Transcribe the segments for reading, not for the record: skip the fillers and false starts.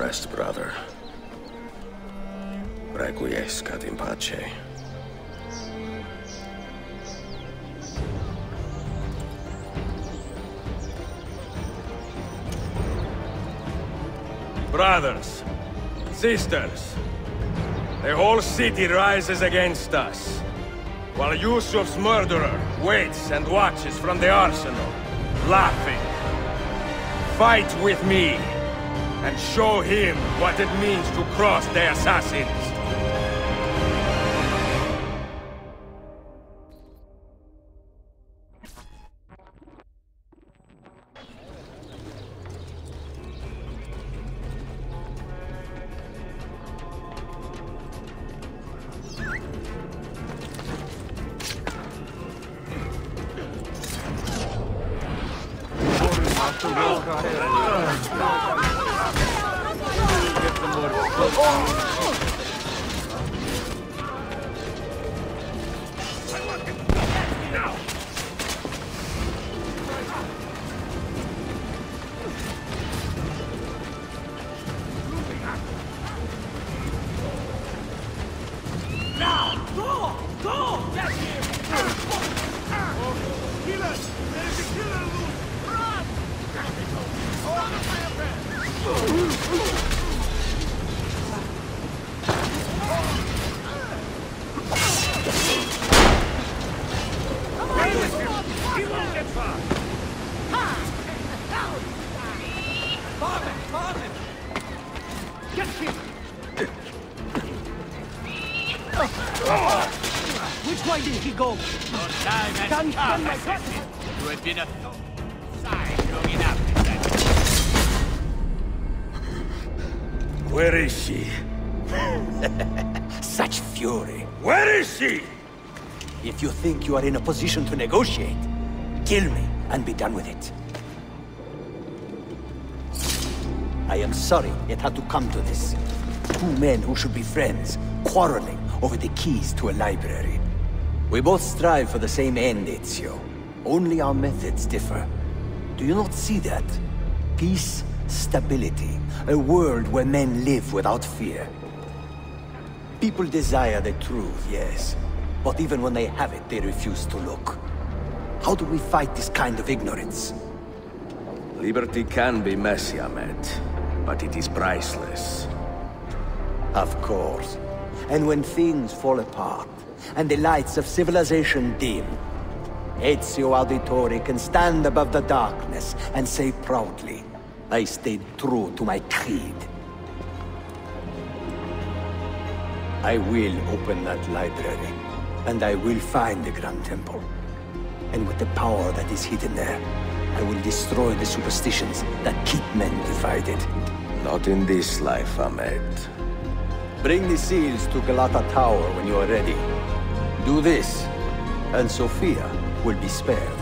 rest, brother. Requiescat in pace. Brothers, sisters, the whole city rises against us, while Yusuf's murderer waits and watches from the arsenal, laughing. Fight with me, and show him what it means to cross the assassins. Which way did he go? Your time has come, assassin. You have been a side long enough. Where is she? Such fury. Where is she? If you think you are in a position to negotiate, kill me and be done with it. I am sorry it had to come to this. Two men who should be friends, quarreling over the keys to a library. We both strive for the same end, Ezio. Only our methods differ. Do you not see that? Peace, stability, a world where men live without fear. People desire the truth, yes. But even when they have it, they refuse to look. How do we fight this kind of ignorance? Liberty can be messy, Ahmed, but it is priceless. Of course. And when things fall apart, and the lights of civilization dim, Ezio Auditore can stand above the darkness and say proudly, I stayed true to my creed. I will open that library, and I will find the Grand Temple. And with the power that is hidden there, I will destroy the superstitions that keep men divided. Not in this life, Ahmed. Bring the seals to Galata Tower when you are ready. Do this, and Sophia will be spared.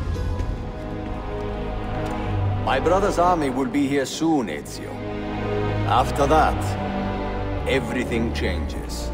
My brother's army will be here soon, Ezio. After that, everything changes.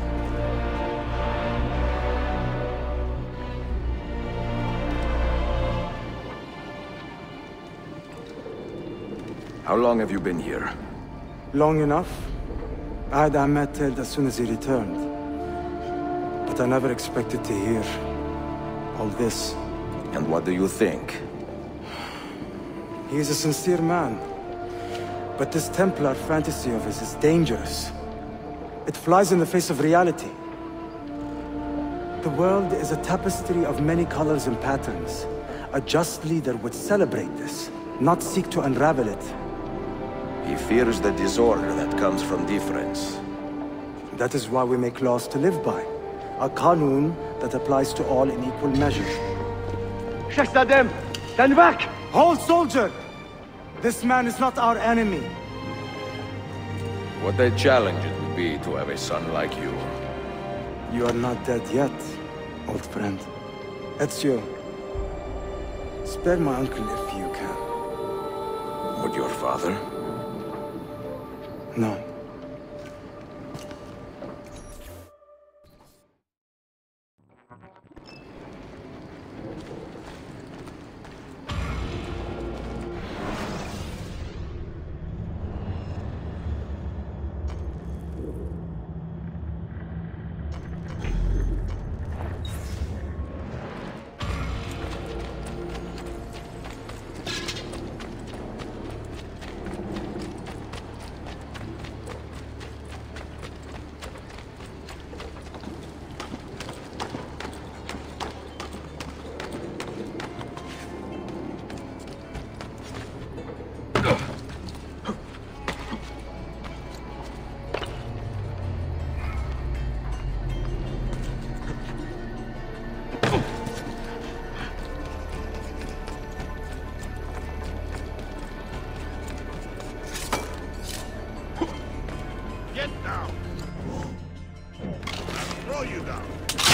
How long have you been here? Long enough. I had Ahmed killed as soon as he returned. But I never expected to hear all this. And what do you think? He is a sincere man. But this Templar fantasy of his is dangerous. It flies in the face of reality. The world is a tapestry of many colors and patterns. A just leader would celebrate this, not seek to unravel it. He fears the disorder that comes from difference. That is why we make laws to live by. A qanun that applies to all in equal measure. Shahzadem, stand back! Hold, soldier! This man is not our enemy. What a challenge it would be to have a son like you. You are not dead yet, old friend. Ezio, spare my uncle if you can. Would your father? No. Before you go.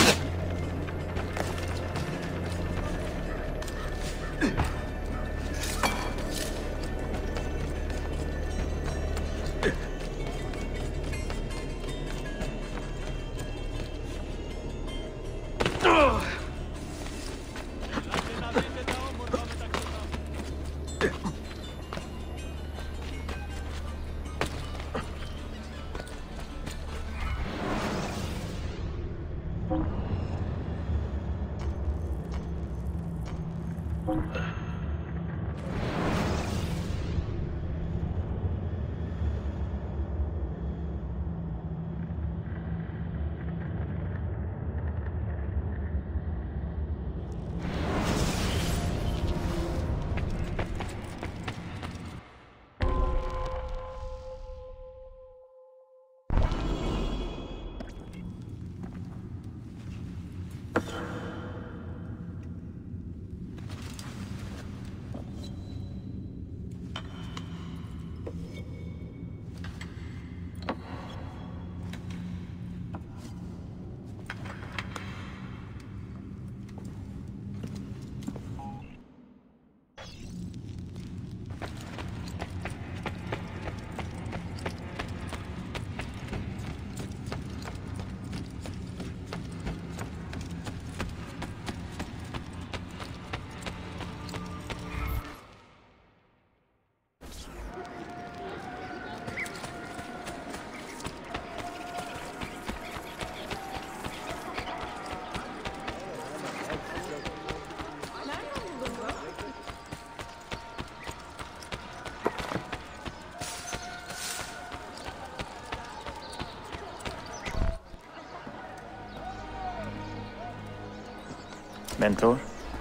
Mentor?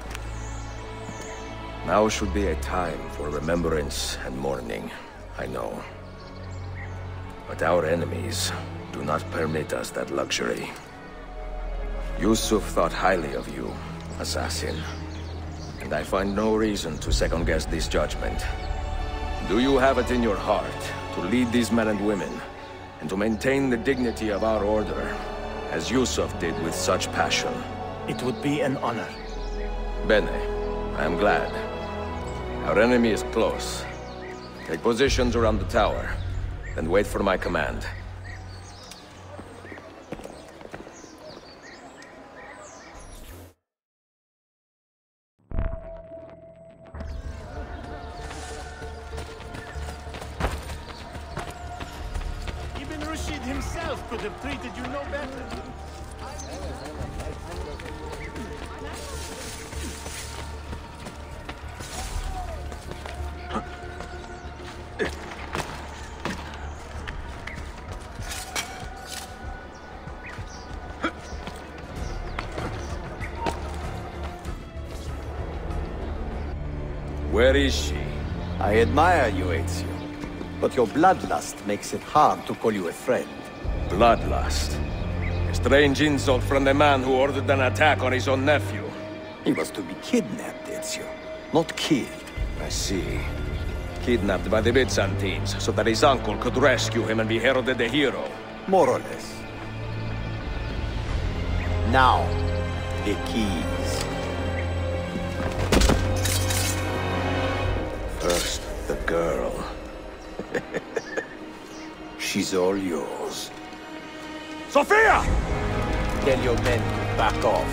Now should be a time for remembrance and mourning, I know. But our enemies do not permit us that luxury. Yusuf thought highly of you, assassin. And I find no reason to second-guess this judgment. Do you have it in your heart to lead these men and women, and to maintain the dignity of our order, as Yusuf did with such passion? It would be an honor. Bene, I am glad. Our enemy is close. Take positions around the tower, then wait for my command. Even Rashid himself could have treated you no better. Where is she? I admire you, Ezio. But your bloodlust makes it hard to call you a friend. Bloodlust. A strange insult from the man who ordered an attack on his own nephew. He was to be kidnapped, Ezio, not killed. I see. Kidnapped by the Byzantines, so that his uncle could rescue him and be heralded a hero. More or less. Now, the keys. First, the girl. She's all yours. Sophia! Tell your men to back off.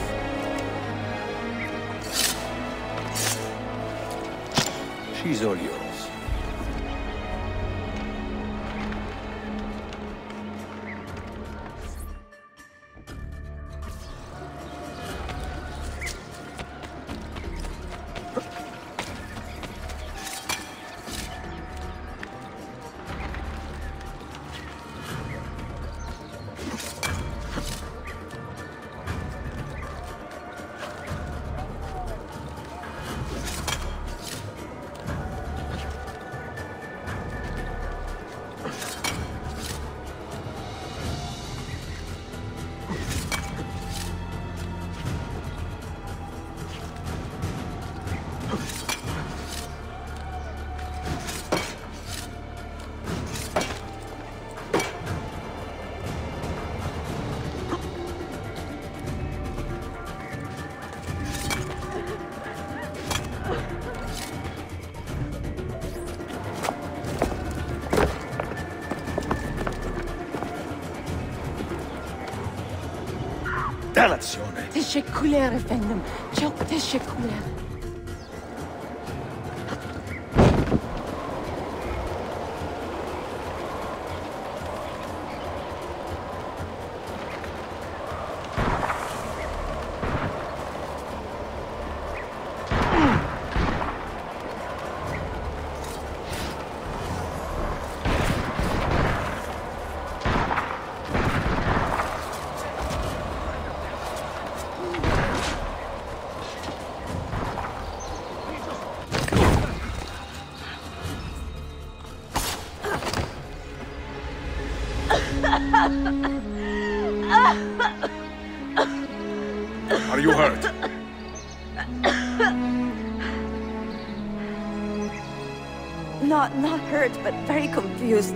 She's all yours. Delazione. Teşekkürler efendim. Çok teşekkürler. Are you hurt? Not hurt, but very confused.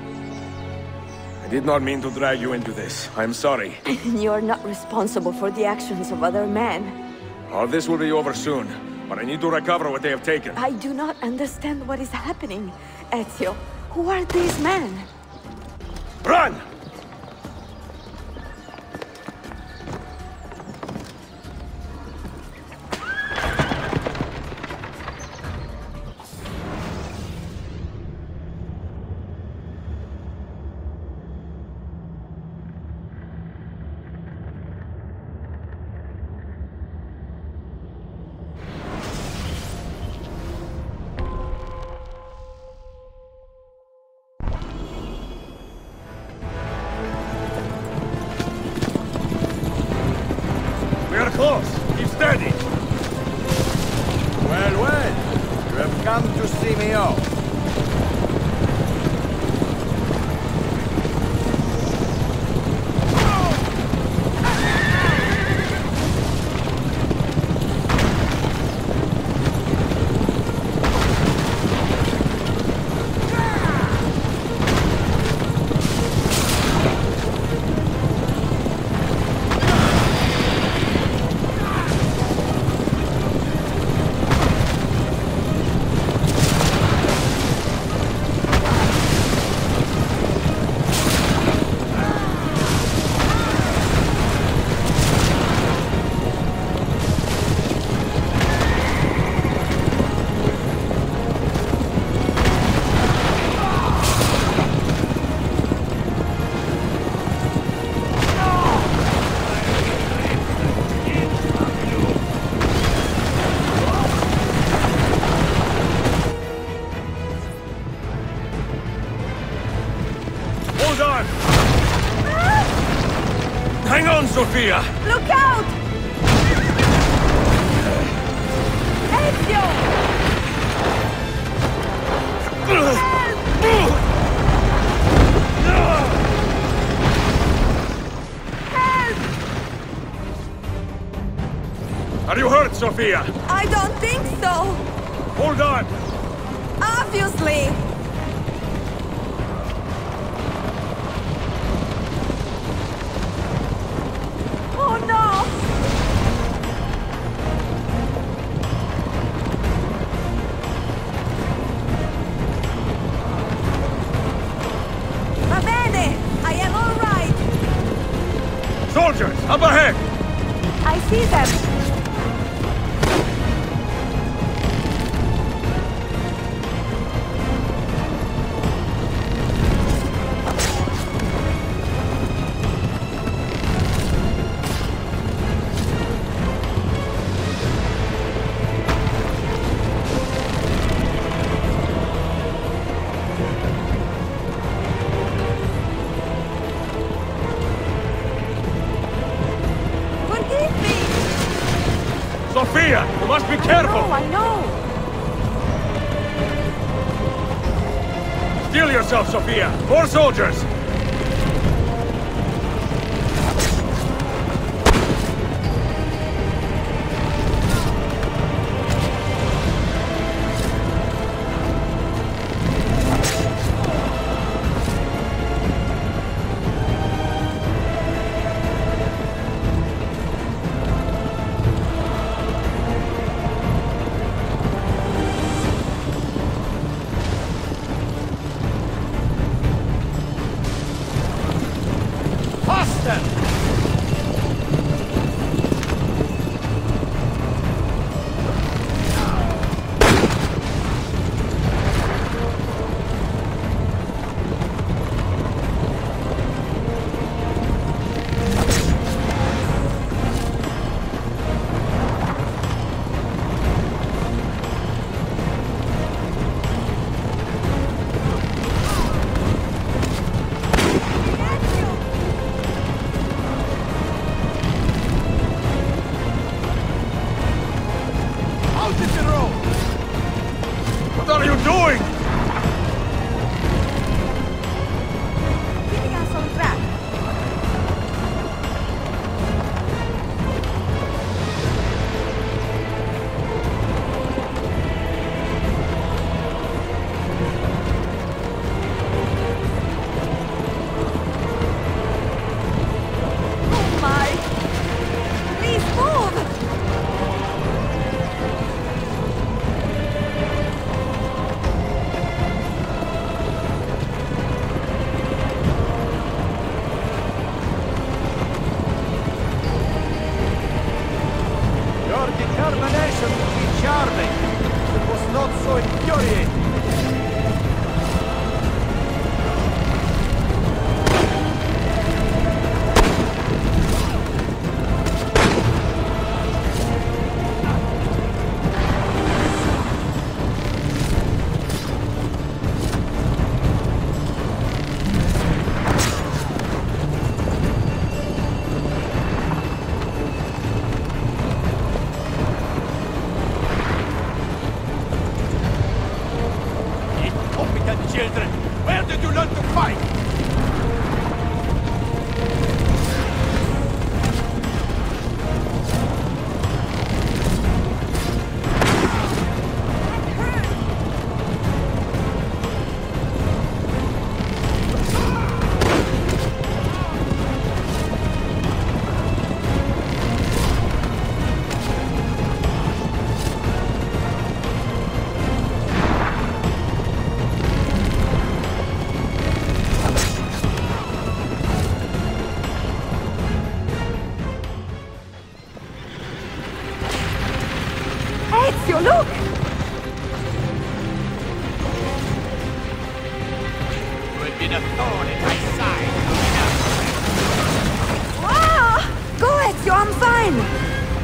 I did not mean to drag you into this. I'm sorry. You're not responsible for the actions of other men. All this will be over soon, but I need to recover what they have taken. I do not understand what is happening, Ezio. Who are these men? Run! Close! Keep steady! Well, well. You have come to see me off. Hang on, Sophia! Look out! Ezio! Are you hurt, Sophia? I don't think so. Hold on! Obviously. Oh no! Va bene! I am all right! Soldiers, up ahead! I see them! Sophia, you must be careful! I know! Steel yourself, Sophia! More soldiers! thorn in my side long enough. Ah! Go, Ezio, I'm fine!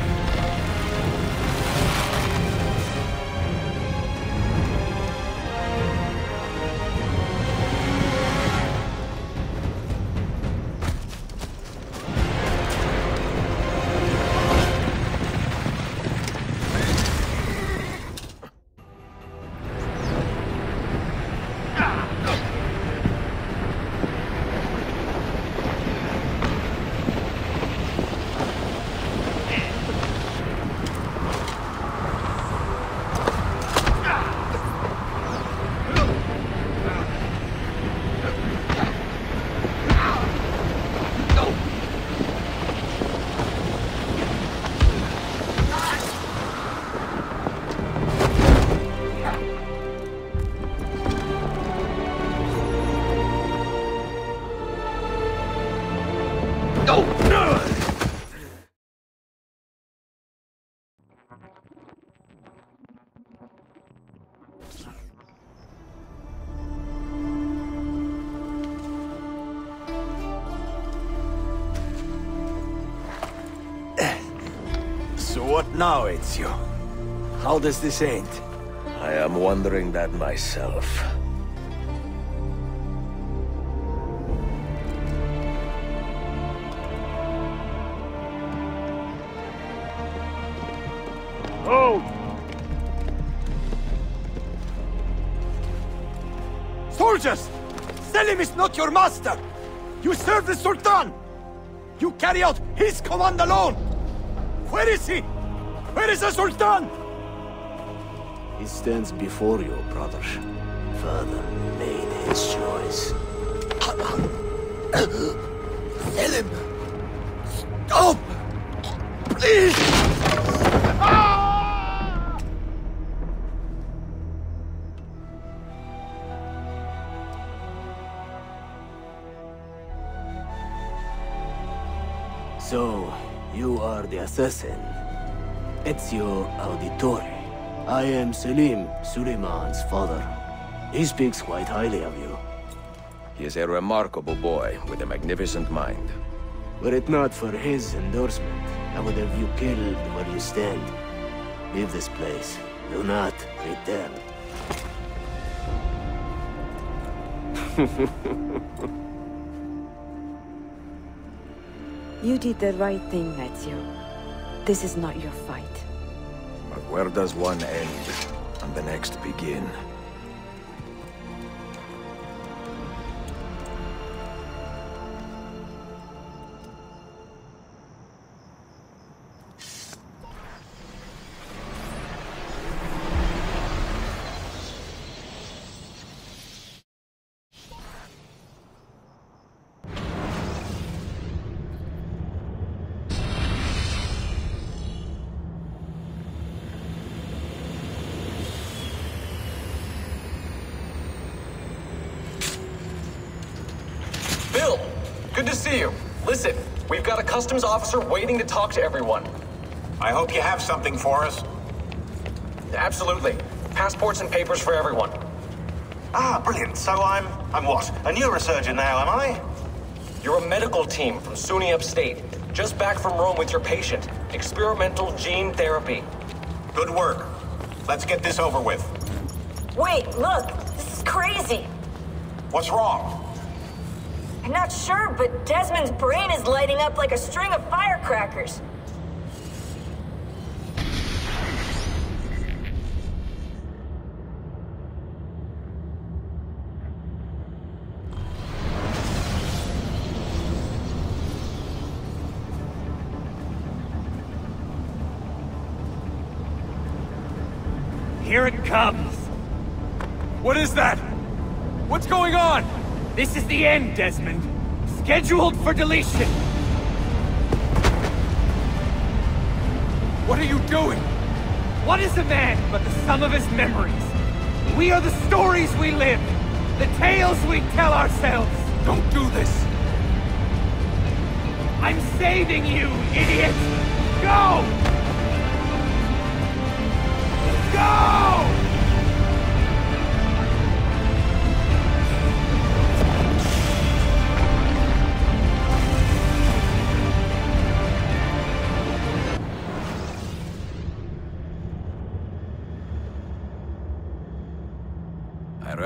So what now, Ezio? How does this end? I am wondering that myself. Oh! Soldiers! Selim is not your master! You serve the Sultan! You carry out his command alone! Where is he? Where is the Sultan? He stands before you, brother. Father made his choice. Selim! Stop! Please! So, you are the assassin. Ezio Auditore. I am Selim, Suleiman's father. He speaks quite highly of you. He is a remarkable boy with a magnificent mind. Were it not for his endorsement, I would have you killed where you stand. Leave this place. Do not return. You did the right thing, Ezio. This is not your fight. But where does one end and the next begin? Bill, good to see you. Listen, we've got a customs officer waiting to talk to everyone. I hope you have something for us. Absolutely. Passports and papers for everyone. Ah, brilliant. So I'm what? A neurosurgeon now, am I? You're a medical team from SUNY Upstate. Just back from Rome with your patient. Experimental gene therapy. Good work. Let's get this over with. Wait, look! This is crazy! What's wrong? I'm not sure, but Desmond's brain is lighting up like a string of firecrackers. Here it comes! What is that? What's going on? This is the end, Desmond. Scheduled for deletion. What are you doing? What is a man but the sum of his memories? We are the stories we live, the tales we tell ourselves. Don't do this. I'm saving you, idiot! Go! Go!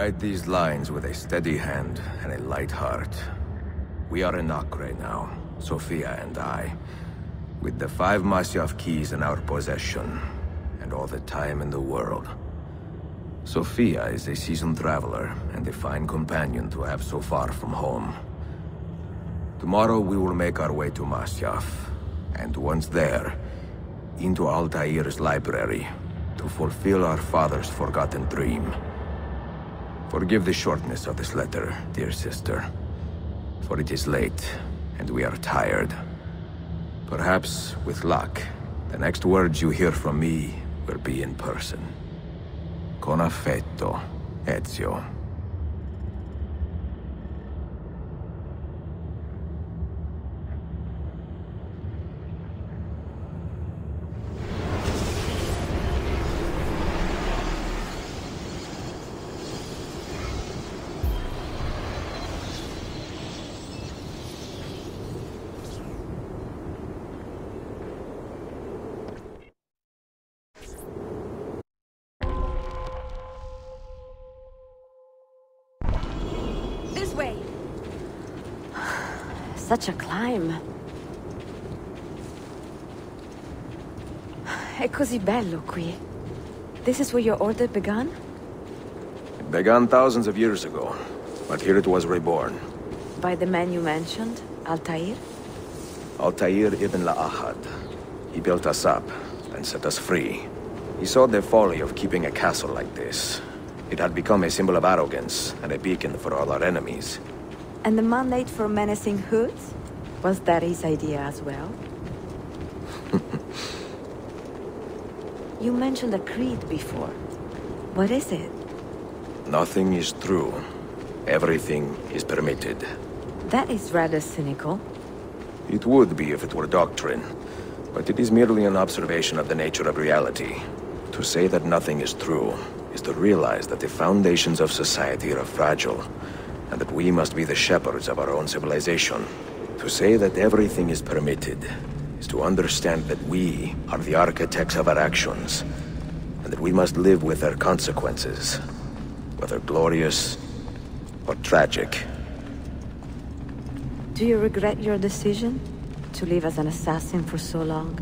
write these lines with a steady hand and a light heart. We are in Acre now, Sophia and I, with the 5 Masyaf keys in our possession, and all the time in the world. Sophia is a seasoned traveler, and a fine companion to have so far from home. Tomorrow we will make our way to Masyaf, and once there, into Altair's library, to fulfill our father's forgotten dream. Forgive the shortness of this letter, dear sister, for it is late, and we are tired. Perhaps, with luck, the next words you hear from me will be in person. Con affetto, Ezio. Such a climb. È così bello qui. This is where your order began? It began thousands of years ago, but here it was reborn. By the man you mentioned, Altair? Altair Ibn-La'Ahad. He built us up and set us free. He saw the folly of keeping a castle like this. It had become a symbol of arrogance and a beacon for all our enemies. And the mandate for menacing hoods? Was that his idea as well? You mentioned a creed before. What is it? Nothing is true. Everything is permitted. That is rather cynical. It would be if it were doctrine, but it is merely an observation of the nature of reality. To say that nothing is true is to realize that the foundations of society are fragile, and that we must be the shepherds of our own civilization. To say that everything is permitted is to understand that we are the architects of our actions, and that we must live with their consequences, whether glorious or tragic. Do you regret your decision to live as an assassin for so long?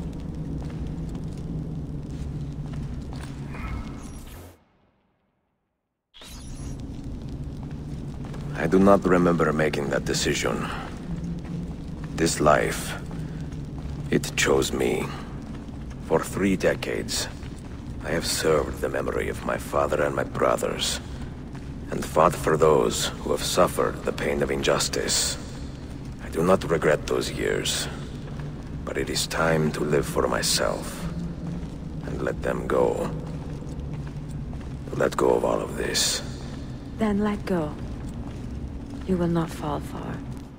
I do not remember making that decision. This life, it chose me. For 3 decades, I have served the memory of my father and my brothers, and fought for those who have suffered the pain of injustice. I do not regret those years, but it is time to live for myself, and let them go. Let go of all of this. Then let go. You will not fall far.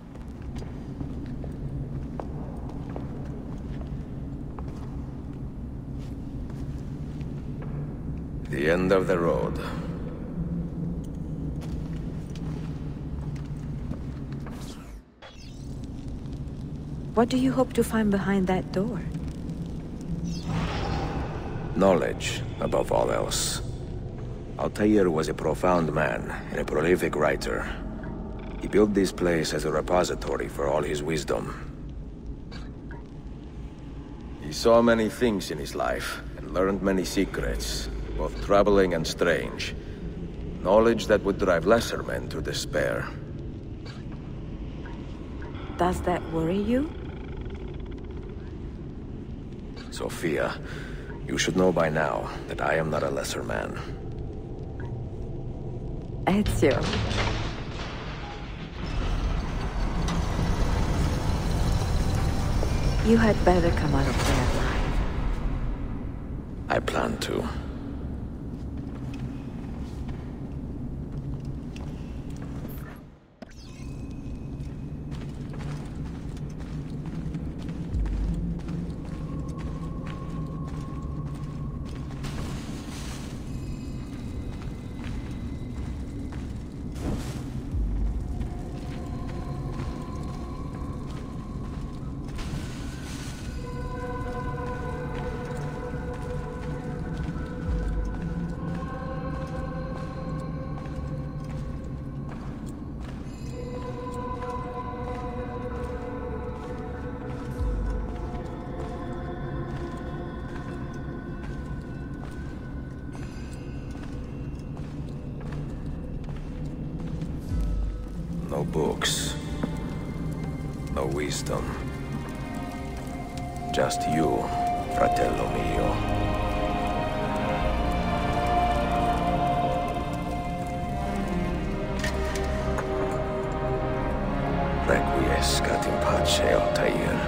The end of the road. What do you hope to find behind that door? Knowledge, above all else. Altair was a profound man and a prolific writer. He built this place as a repository for all his wisdom. He saw many things in his life, and learned many secrets, both troubling and strange. Knowledge that would drive lesser men to despair. Does that worry you? Sophia, you should know by now that I am not a lesser man. Ezio. You had better come out of there alive. I plan to. books. No wisdom. Just you, fratello mio. Requiescat in pace, Altair.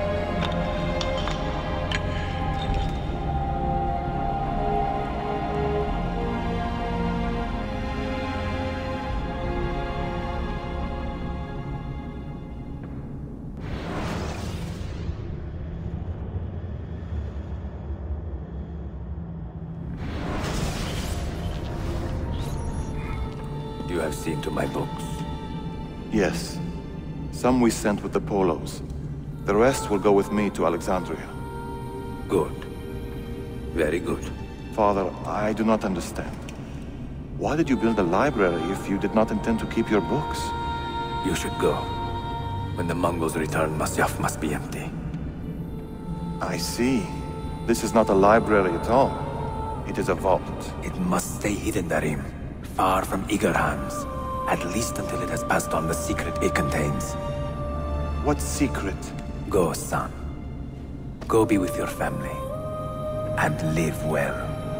You have seen to my books? Yes. Some we sent with the Polos. The rest will go with me to Alexandria. Good. Very good. Father, I do not understand. Why did you build a library if you did not intend to keep your books? You should go. When the Mongols return, Masyaf must be empty. I see. This is not a library at all. It is a vault. It must stay hidden, Darim. Far from eager hands. At least until it has passed on the secret it contains. What secret? Go, son. Go be with your family. And live well.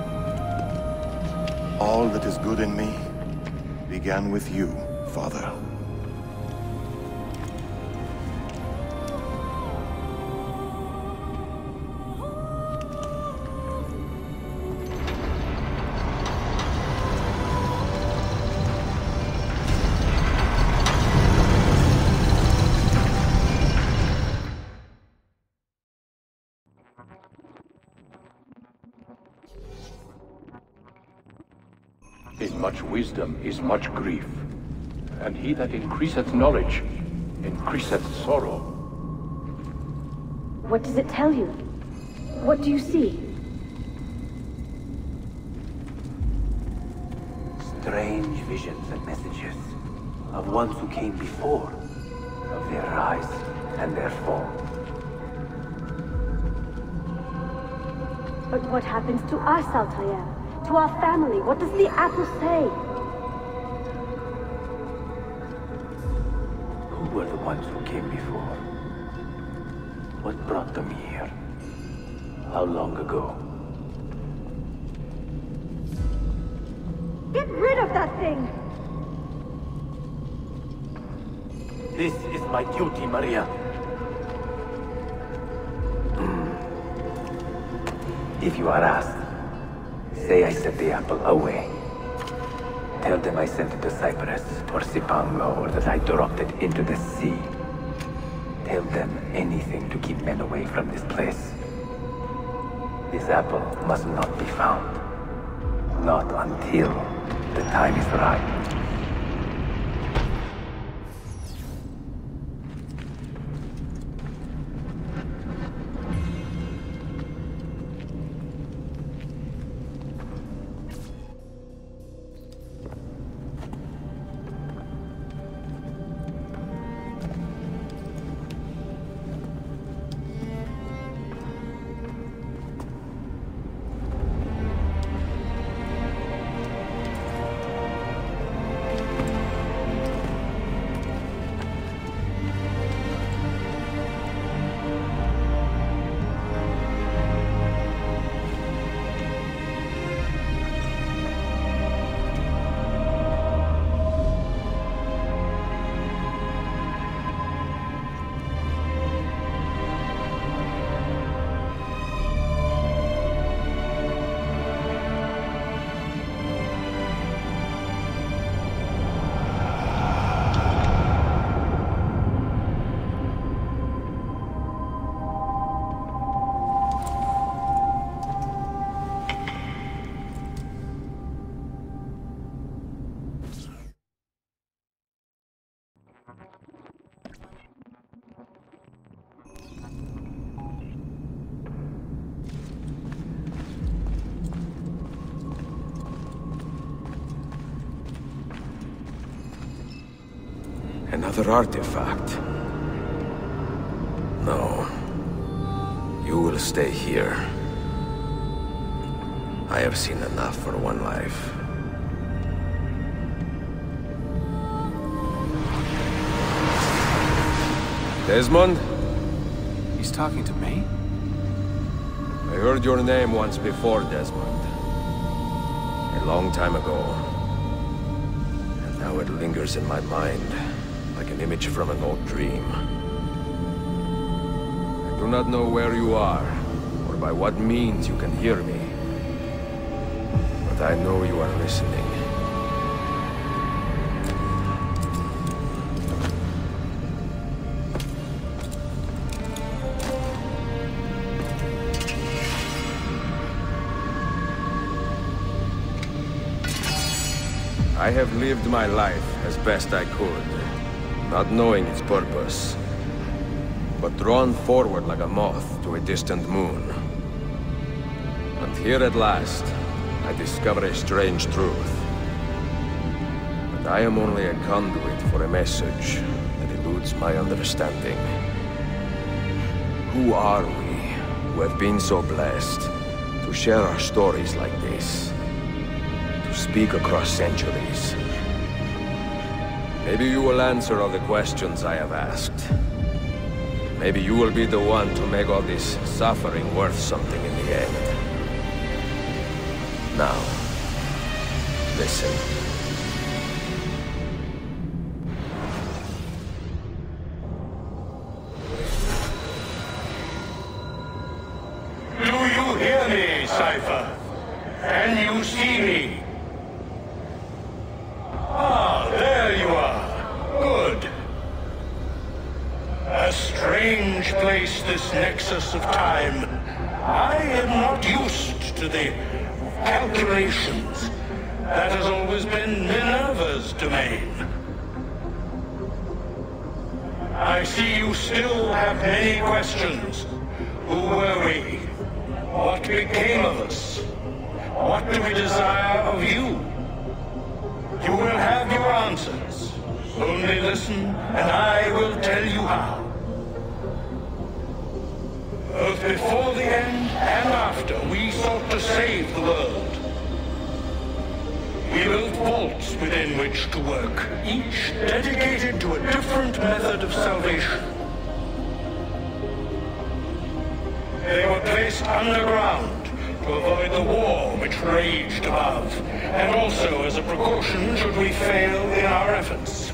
All that is good in me began with you, Father. In much wisdom is much grief, and he that increaseth knowledge increaseth sorrow. What does it tell you? What do you see? Strange visions and messages of ones who came before, of their rise and their fall. But what happens to us, Altair? To our family? What does the apple say? Who were the ones who came before? What brought them here? How long ago? Get rid of that thing! This is my duty, Maria. If you are asked, say I set the apple away. Tell them I sent it to Cyprus, or Cipango, or that I dropped it into the sea. Tell them anything to keep men away from this place. This apple must not be found. Not until the time is right. Another artifact. No. You will stay here. I have seen enough for one life. Desmond? He's talking to me? I heard your name once before, Desmond. A long time ago. And now it lingers in my mind, like an image from an old dream. I do not know where you are, or by what means you can hear me. But I know you are listening. I have lived my life as best I could, not knowing its purpose, but drawn forward like a moth to a distant moon. And here at last, I discover a strange truth. But I am only a conduit for a message that eludes my understanding. Who are we, who have been so blessed to share our stories like this? To speak across centuries. Maybe you will answer all the questions I have asked. Maybe you will be the one to make all this suffering worth something in the end. Now, listen. Do you hear me, Cypher? Can you see me? Ah, there you are. Good. A strange place, this nexus of time. I am not used to the calculations. That has always been Minerva's domain. I see you still have many questions. Who were we? What became of us? What do we desire of you? You will have your answers. Only listen, and I will tell you how. Both before the end and after, we sought to save the world. We built vaults within which to work, each dedicated to a different method of salvation. They were placed underground to avoid the war which raged above, and also as a precaution should we fail in our efforts.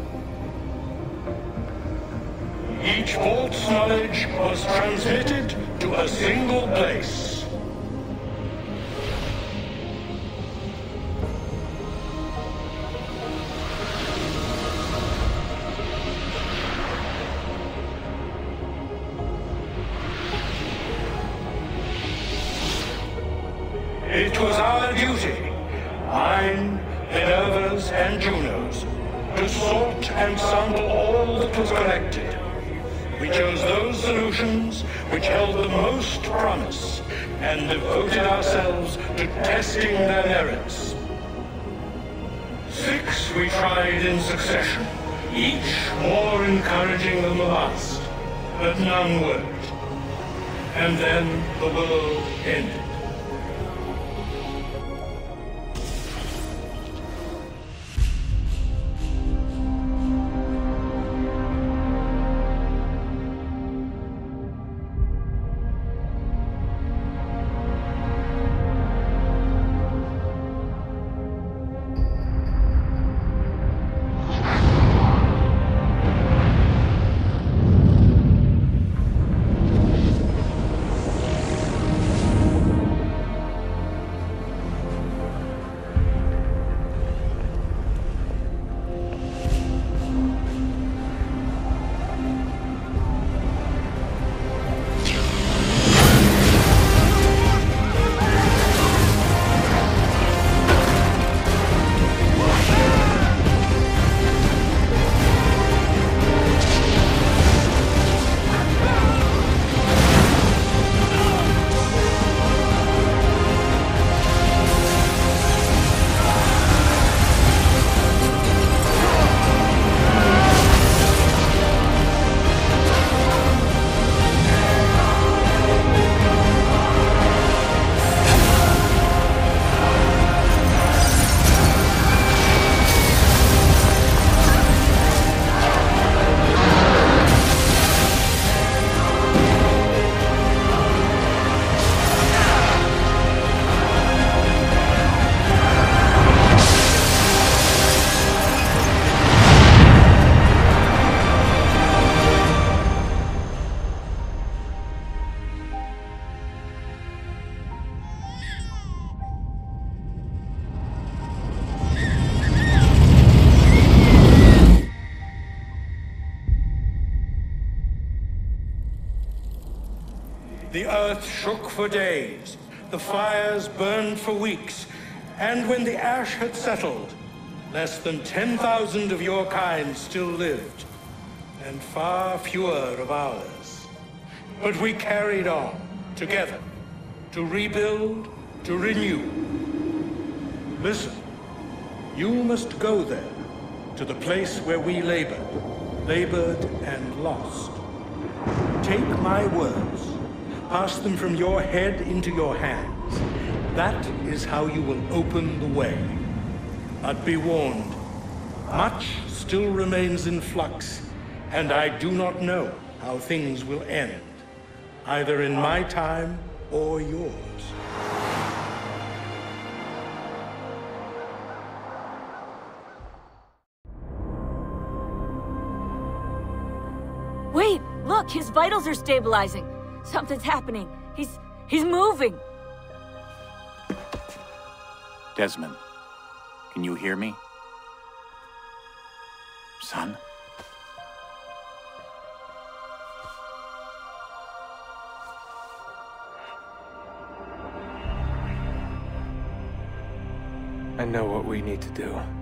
Each vault's knowledge was transmitted to a single place. It was our duty, mine, Minerva's, and Juno's, to sort and sample all that was collected. We chose those solutions which held the most promise, and devoted ourselves to testing their merits. 6 we tried in succession, each more encouraging than the last, but none worked. And then the world ended. The earth shook for days, the fires burned for weeks, and when the ash had settled, less than 10,000 of your kind still lived, and far fewer of ours. But we carried on, together, to rebuild, to renew. Listen, you must go there, to the place where we labored and lost. Take my words, pass them from your head into your hands. That is how you will open the way. But be warned, much still remains in flux, and I do not know how things will end, either in my time or yours. Wait, look, his vitals are stabilizing. Something's happening. He's moving. Desmond, can you hear me? Son? I know what we need to do.